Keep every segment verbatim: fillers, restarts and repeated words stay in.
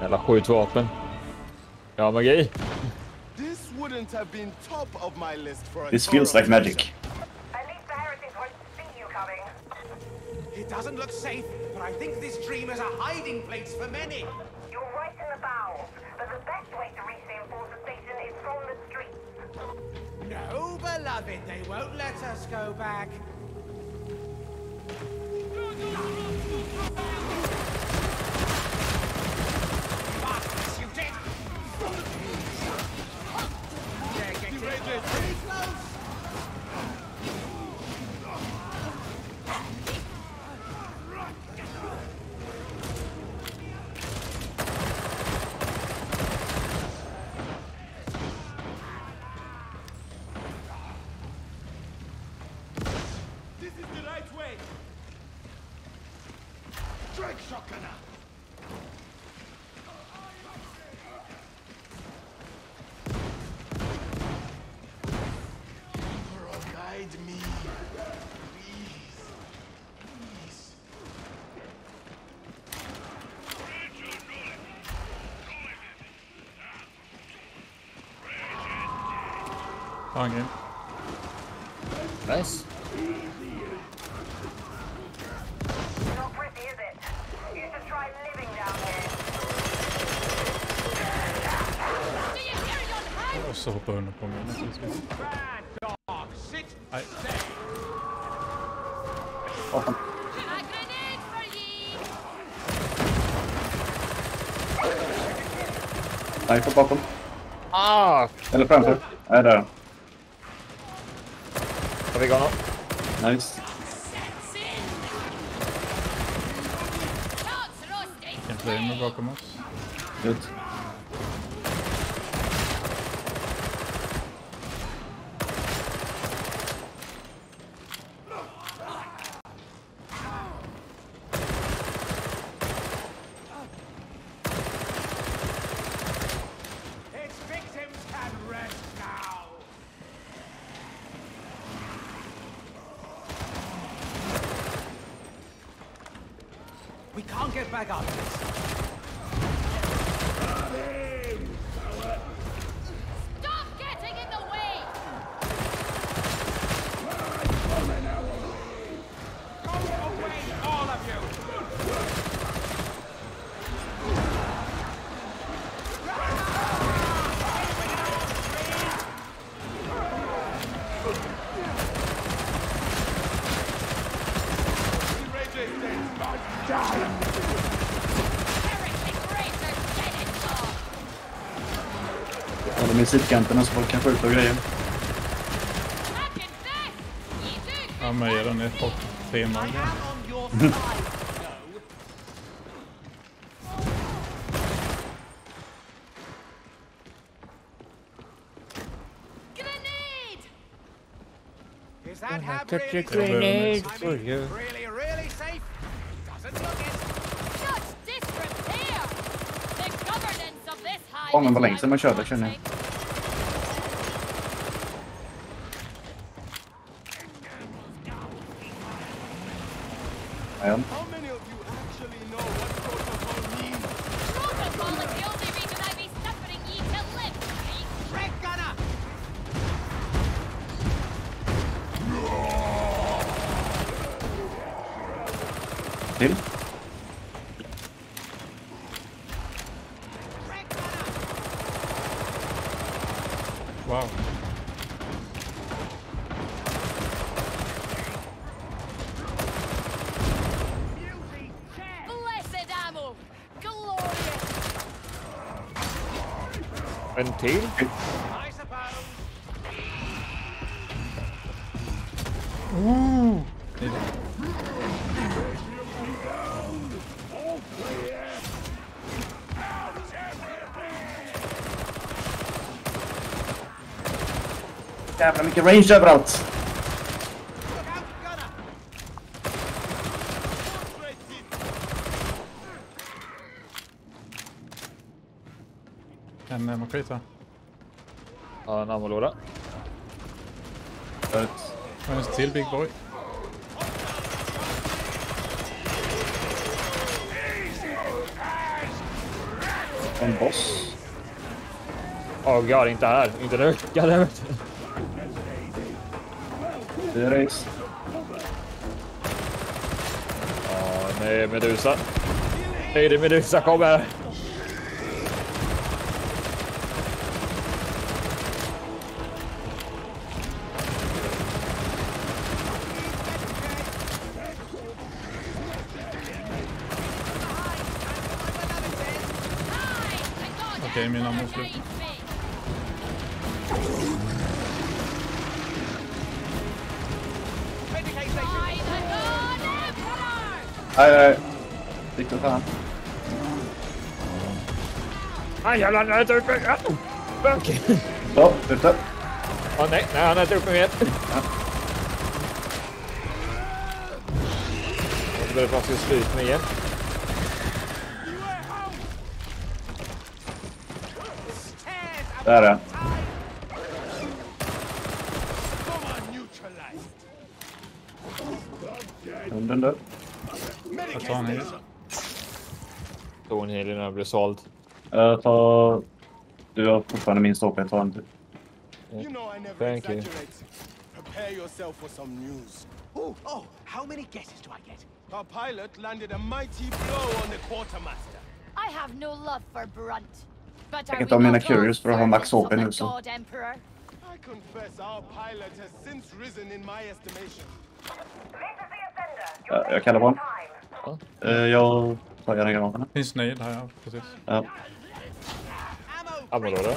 Jävla skjutvapen. Ja, magi. This wouldn't have been top of my list for a This feels like magic. At least the heretics won't see you coming. It doesn't look safe, but I think this dream is a hiding place for many. You're right in the bowels, but the best way to reach the enforcer station is from the streets. No, beloved, they won't let us go back. Bastards, you did! They're getting pretty close! This is the right way. Drag shotgunner. Emperor, guide me. Please. Please. Fan grym. Nice. Not pretty, is it? You should try living down here. Och så hoppar hunden på mig naturligtvis. Bad dog, sit Nej. Bakom. Sniper bakom. Ah! Eller framför. Nej, där. Har vi honom? Nice. En flamer bakom oss. Good. Its victims can rest now. We can't get back up. Stop getting in the way! Go away, all of you! Heretic racers get it all! Ja, de är i sidkanterna så folk kan skjuta och grejer. Back in back! Easy! Ja, men är den ett bort I tema. am on your side, no. Grenade! Is that hab took really your safe? grenade I for mean, you. really, really safe? Doesn't look it. Such disrepair! The governance of this hive Ja, men is vad länge sedan man körde, my känner jag. Ja. How many of you actually know what protocol means? Protocol is the only reason I be suffering ye to live, freak! Red gunner! Till. Red gunner! Wow. Beauty check! Blessed ammo! Glorious! En till? I suppose. Jävla mycket range överallt. Look out, gunner! En ammo crate, va? Ja, en ammolåda. Ett. Och en till big boy. Som boss. Åh oh god, inte här. Inte nu. Goddammit. Det är race. Ja, nej, Medusa. Nej, det är Medusa, kommer. Okej, min ammo slut. Nej, nej. Riktigt fan. Aj, jävlar, han har inte upp mig. Okej. Så, ute. Åh nej, nej, han har inte upp mig mer. Jag börjar faktiskt slut med igen. Där är det. Hunden dör. Jag tar en hel. Då en hel innan jag blir såld. Jag tar... Du har fortfarande min stopp, jag tar en till. You know I never Thank you. exaggerate. Prepare yourself for some news. Oh, oh, how many guesses do I get? Our pilot landed a mighty blow on the quartermaster. I have no love for Brunt. But Jag are kan we ta mina not all curious för att ha max servants H P of the nu så. God Emperor? I confess our pilot has since risen in my estimation. This is the offender. Ja, jag kallar på honom. Time. Eh, Jag tar gärna granaterna. Finns nöjd här, ja, precis. Ja. Ammolåda.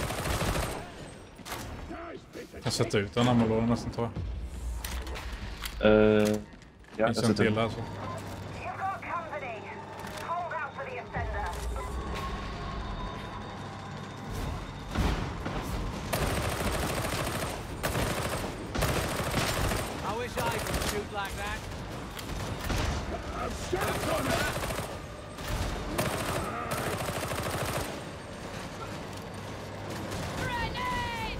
Jag sätter ut en ammolåda nästan, tror jag. Eh, ja, jag Finns en sätter till upp. där så. You've got company. Hold out for the offender. I wish I could shoot like that. Grenade!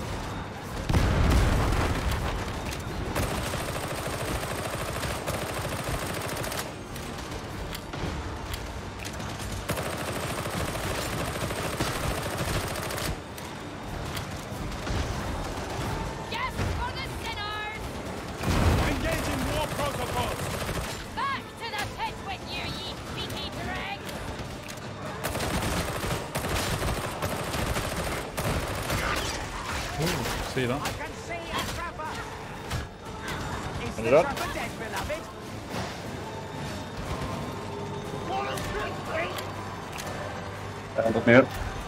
Yes, for the sinners! Engaging war protocols. Back to the pit with you, ye peaky dregs! Sidan. I can see a trapper. Is the Hold it up. trapper dead, beloved? Jag har gått ner.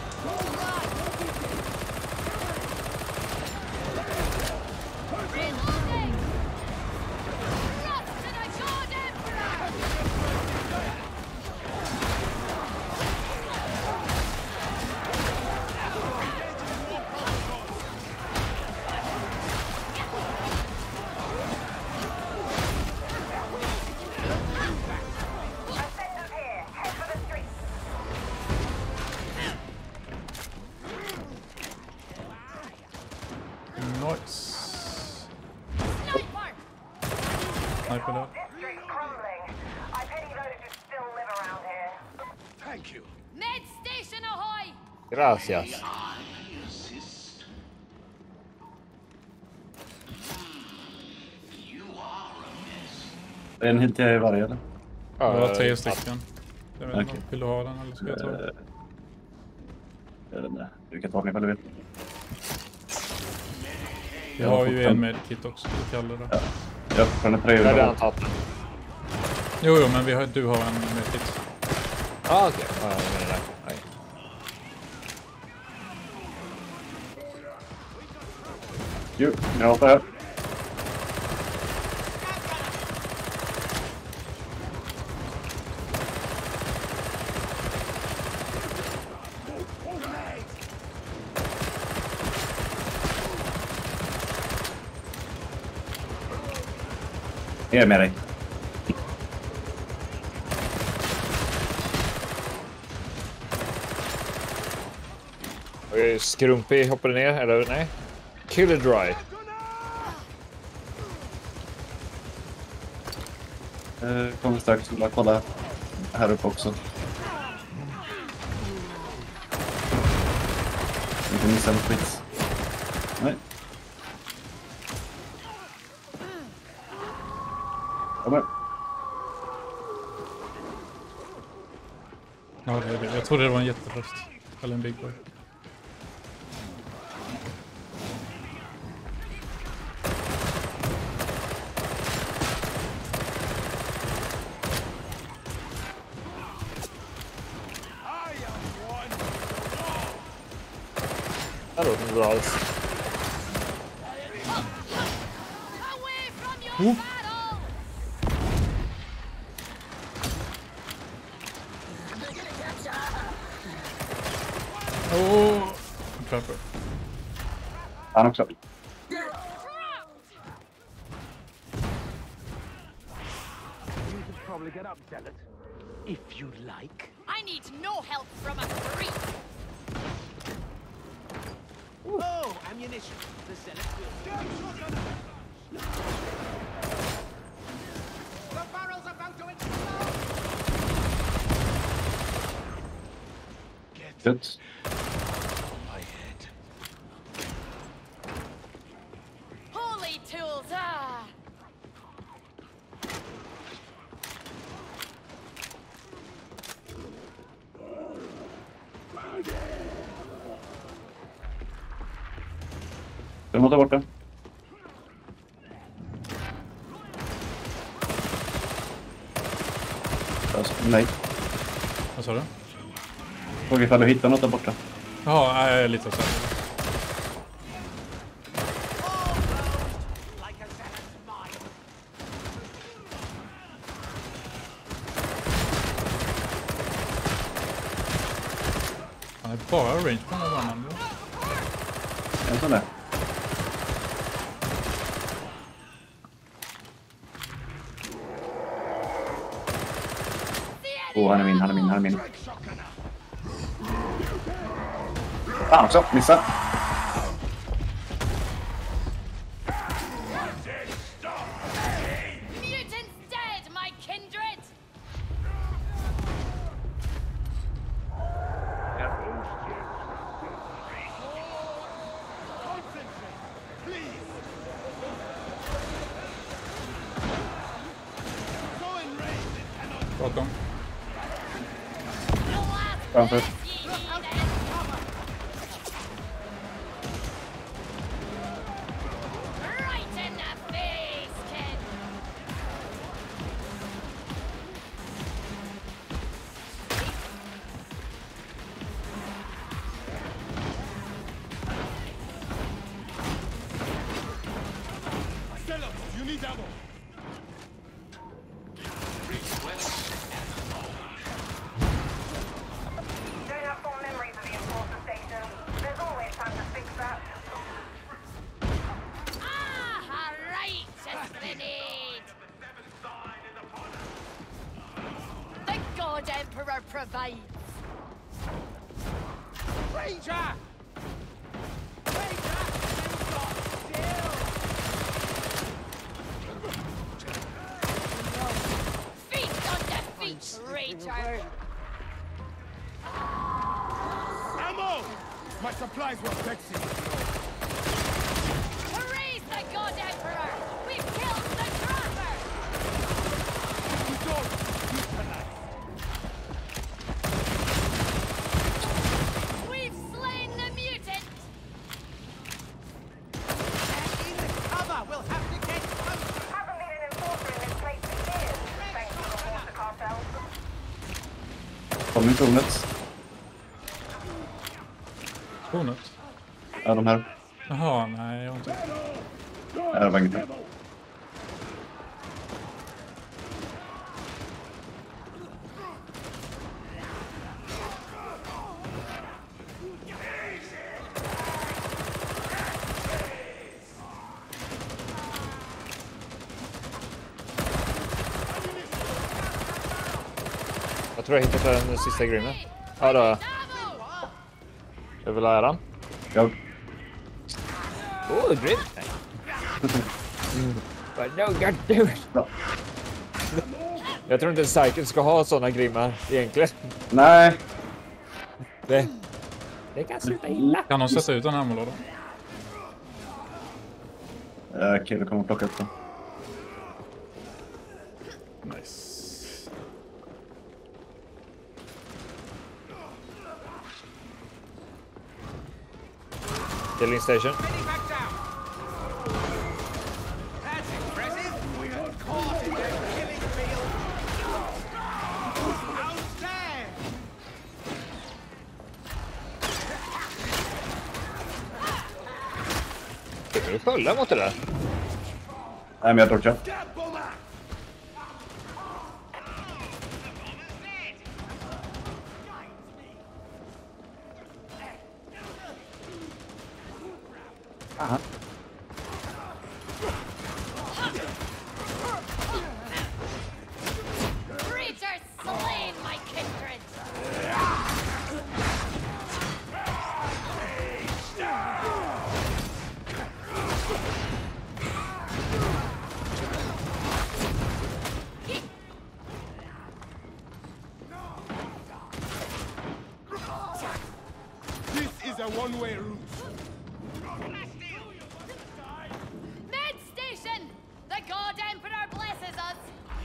Reloading! Thrust to the God Emperor! Offenders here. Head for the street. Nice. Sniper! Sniper där. District crumbling. I pity those who still live around here. Thank you. Med station ahoy! Gracias. En hit till varje eller? Det var Ja, tre stycken. Jag vet inte, Okej. vill du ha den eller ska jag ta den? Eh, Jag vet inte. Du kan ta den ifall du vill. Vi har ju en medkit också, vi kallar det. Jag har fortfarande tre Jag har redan hundra. tagit den. Jo, jo, men vi har, du har en medkit. Ah, okej. Ja, jag menar det. Nej. Jo, granater här. Jag är med dig. Okej, Skrumpy hoppade ner, eller nej? Killer Dry. Eh, Kommer strax. Jag kolla här uppe också. Inte missa något skit. Nej. Kommer. Ja, det är det. Jag trodde det var en jätteröst. Eller en big boy. Det låter inte bra alls. Away from your battle! Åh! Trapper. Han också. Probably get up, Zealot. If you like. I need no help from a creep. Oh, ammunition. The Zealot will. The barrel's about to explode! Gött. My head. Holy tools, ah! Den måste borta. Nej. Vad sa du? Fråga ifall du hittar något där borta. Jaha, jag är lite osäker. Like a Zealot's mind. Han är bara range på den här banan. En sån där. Åh, oh, han är min, han är min, han är min. Fan också, missa. Mutants dead, my kindred! Bakom. Framför. Right in the face, kid! Zealot, you need ammo. Don't have full memories of the enforcer station. There's always time to fix that. Ah, right, Esplanade! The God Emperor provides! Ranger! Ranger! Feast on defeat, Ranger! Ammo! My supplies were vexing. Praise the God Emperor! We've killed the trapper! You don't utilize. We've slain the mutant! In the cover! We'll have to get close! Hasn't been an enforcer in this place for years, thanks to the water cartels. Kom i tornet. Tornet? Ja, de här. Jaha, nej jag har inte. Ja, det var inget där. Jag tror jag hittat den sista grimmen. Ja då. Jag vill lära den. Jag. Oh, grim. But no, god damn it. Bra. Jag tror inte Cycle ska ha såna grimmar egentligen. Nej. Det, Det kan sluta illa. Kan de sätta ut den här målådan? Uh, Kille kommer plocka upp den. Nice. Killing station. Ready back down. That's impressive. We got caught in their killing field. Outstanding. Ska du skölla mot det där? Nej, men jag torchar. That bomber. Aha. Creatures slain, my kindred! This is a one-way route. Med station! The God Emperor blesses us!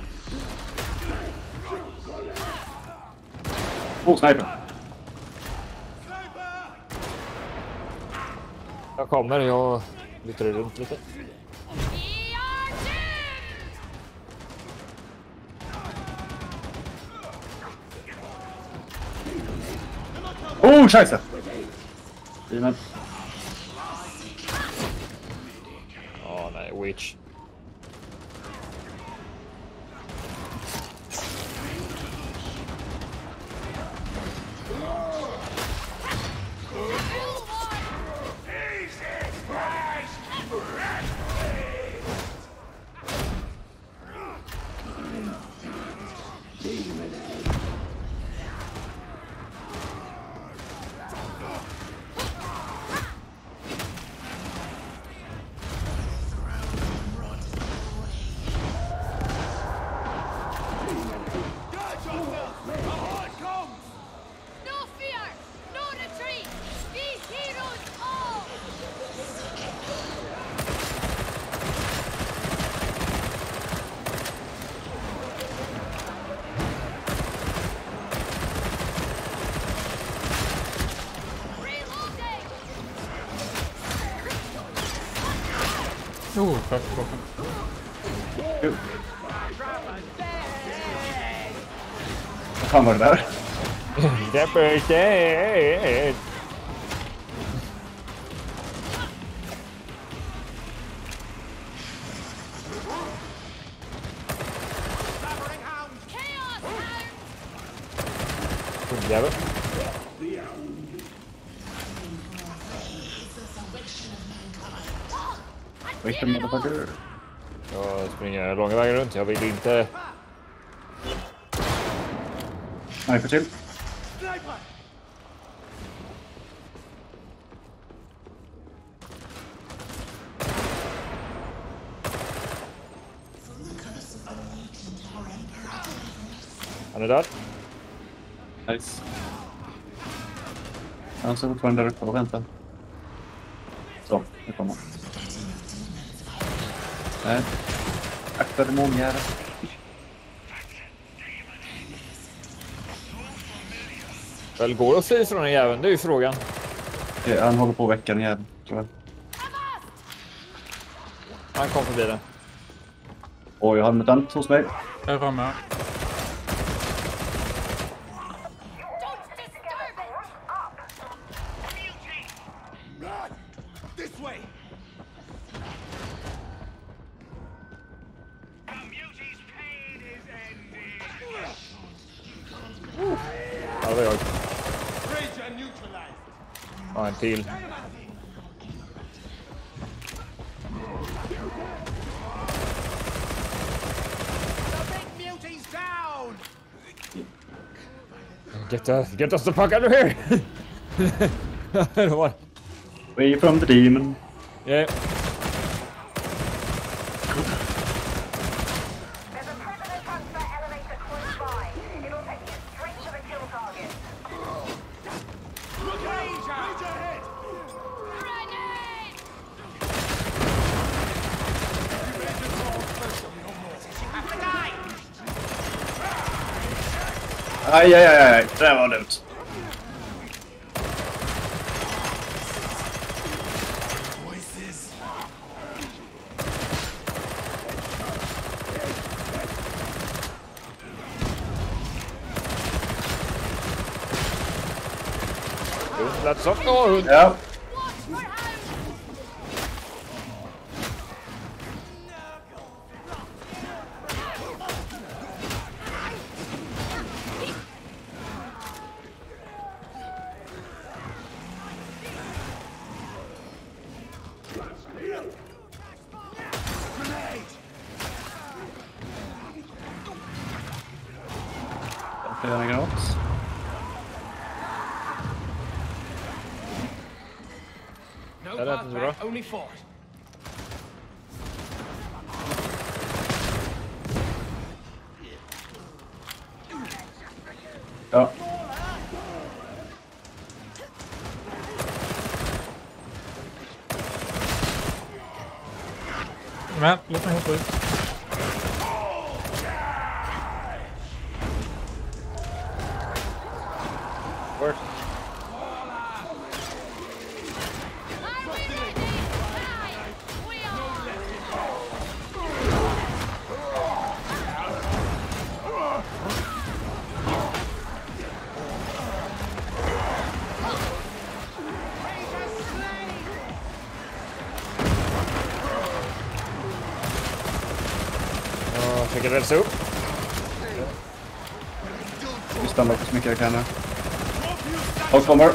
Oh, sniper. Jag kommer, jag lyfter runt lite. We are doomed! Oh, scheisse! Amen. Ja, nej, witch. No fear! No retreat! Be heroes all! Reloading! Oh, fuck, fuck. Vad fan var det där? Deported! Clavering hound. Chaos hound! Hundjävel. Vilken motherfucker? Jag springer långa vägar runt. Jag vill inte... Sniper till. Sniper! Han är död. Nice. Han står fortfarande där uppe och väntar. Så, nu kommer han. Nej. Akta demonjära. Väl går att fly från den jäveln, det är ju frågan. Ja, han håller på att väcka den jäveln, tror jag. Han kom förbi den. Oj, jag har en mutant hos mig. Här är framme. Don't disturb it! This way. Ja, det var jag. Rager neutralized. Ja, en till. The big muties down. Get, us, get us the fuck out of here! Det var... Away from the demon. Yeah. There's a prisoner transfer elevator close by. It'll take you straight to the kill target. Ranger. Aj, aj, aj, aj. Det var dumt. Let's up. Oh, Ja. Flera granat. No That path happens, back, bro. only forward. Ja. Men, låt mig hoppa ut. work. Are we ready? Aye, we are. Oh, fick jag rälsa upp. Vi stannar så mycket jag kan nu. Och kommer.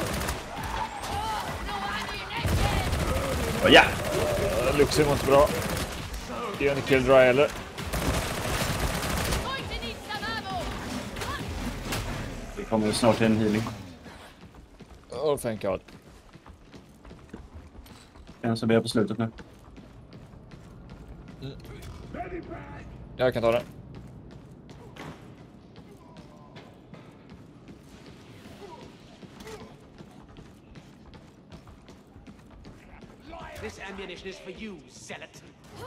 Oh, ja! Uh, Luxem var inte bra. Det är en kill dry eller? Going to need some ammo. Vi kommer snart till en healing. Oh, thank God. En som är på slutet nu. Jag kan ta den. This ammunition is for you, zealot.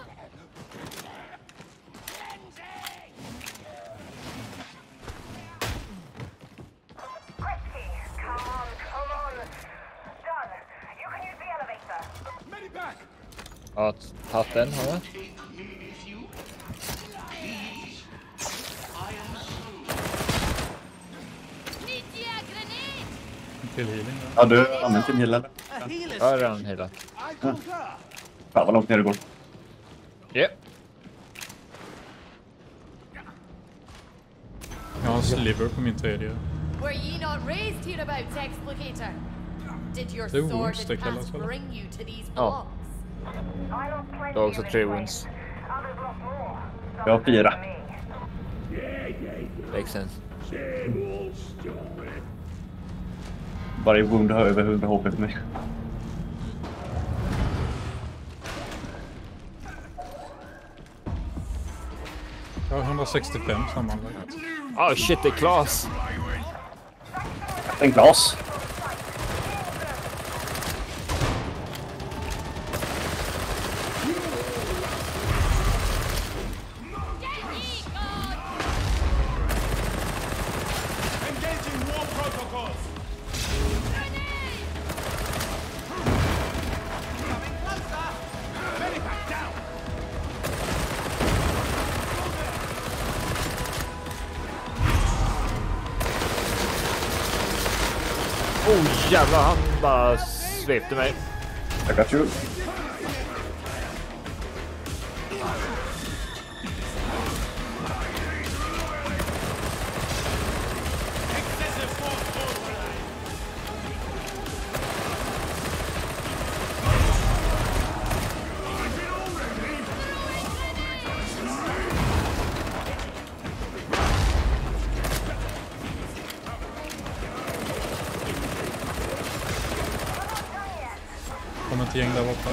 Quickly, come on, come on. Done. You can use the elevator. Medivac! Ja, tagit den har jag. Need you a grenade? Till healing då. Ja, du har använt din heal eller? A healer's Jag har redan healat. I concur. Fan vad långt ner det går. Yep. Jag har en sliver på min tredje. Were ye not raised hereabouts, explicator? Did your Det är sordid wounds, kallas past väl? bring you to these Ja. blocks? I lost plenty Jag har också in this tre place. wounds. Others lost more. Jag har fyra. Me. Makes sense. Varje wound har över hundra H P för mig. Jag har hundrasextiofem sammanlagt. Oh shit, det är Klas. En glas. Get ye gone! Engaging war protocols. Grenade! coming closer. Medivac down. Oh jävlar, han bara svepte mig. I got you. Excessive force override. Kommer ett gäng där borta.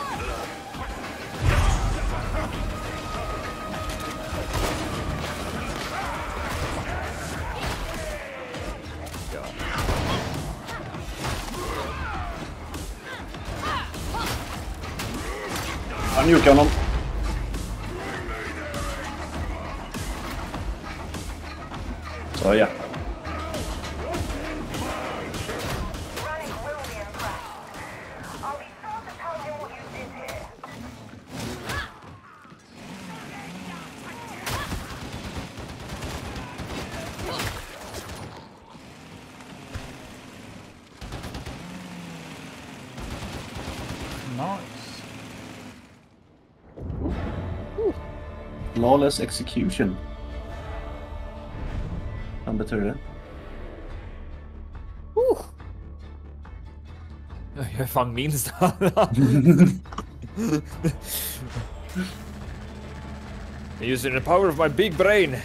Han mjukar honom. Så ja. Flawless execution. Vad betyder det? Uh. Jag är fan minst alla. I'm using the power of my big brain.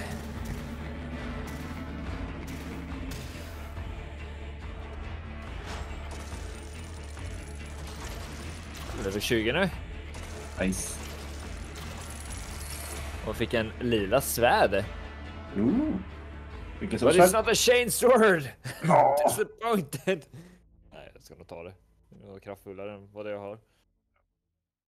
Level tjugo nu. Nice. Och fick en lila svärd. Ooh. Vilket But it's not a chain sword. No. Disappointed. Nej, jag ska nog ta det. Det var kraftfullare än vad det jag har.